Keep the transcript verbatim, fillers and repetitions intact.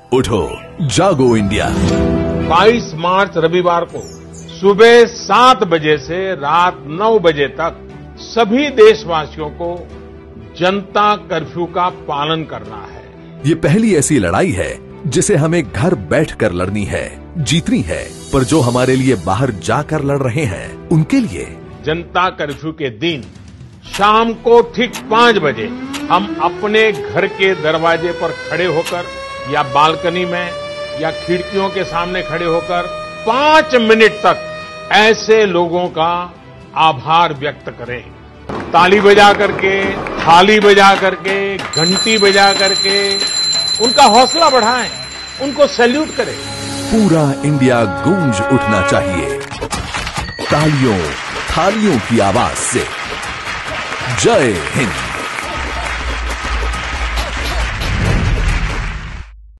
उठो, जागो इंडिया। बाईस मार्च रविवार को सुबह सात बजे से रात नौ बजे तक सभी देशवासियों को जनता कर्फ्यू का पालन करना है। ये पहली ऐसी लड़ाई है जिसे हमें घर बैठकर लड़नी है, जीतनी है। पर जो हमारे लिए बाहर जाकर लड़ रहे हैं, उनके लिए जनता कर्फ्यू के दिन शाम को ठीक पांच बजे हम अपने घर के दरवाजे पर खड़े होकर या बालकनी में या खिड़कियों के सामने खड़े होकर पांच मिनट तक ऐसे लोगों का आभार व्यक्त करें। ताली बजा करके, थाली बजा करके, घंटी बजा करके उनका हौसला बढ़ाएं, उनको सैल्यूट करें। पूरा इंडिया गूंज उठना चाहिए तालियों, थालियों की आवाज से। जय हिंद।